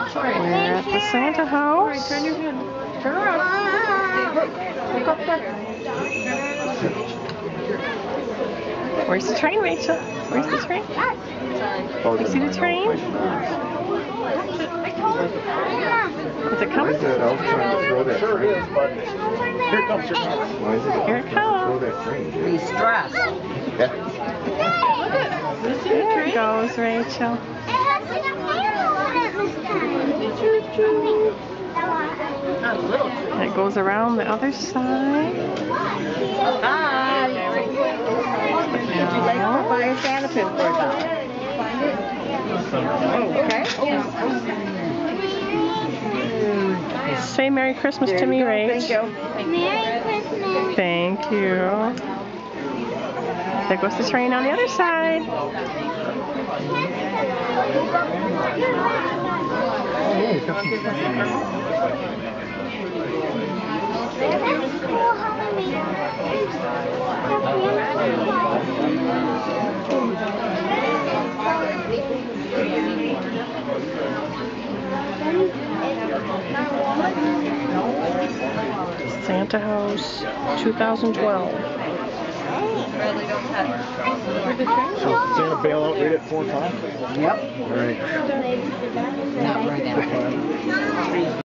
We're at the Santa house. Turn your head. Turn around. Look up there. Where's the train, Rachel? Where's the train? You see the train? Is it coming? Here it comes. Here it comes. Be stressed. There it goes, Rachel. And it goes around the other side. Hi. Would you like to buy a Santa pin for $1? Okay. Say Merry Christmas to me, Rach. Thank you. Merry Christmas. Thank you. There goes the train on the other side. Santa House 2012. So Santa bailout, read it 4 times? Yep. All right. Not right now.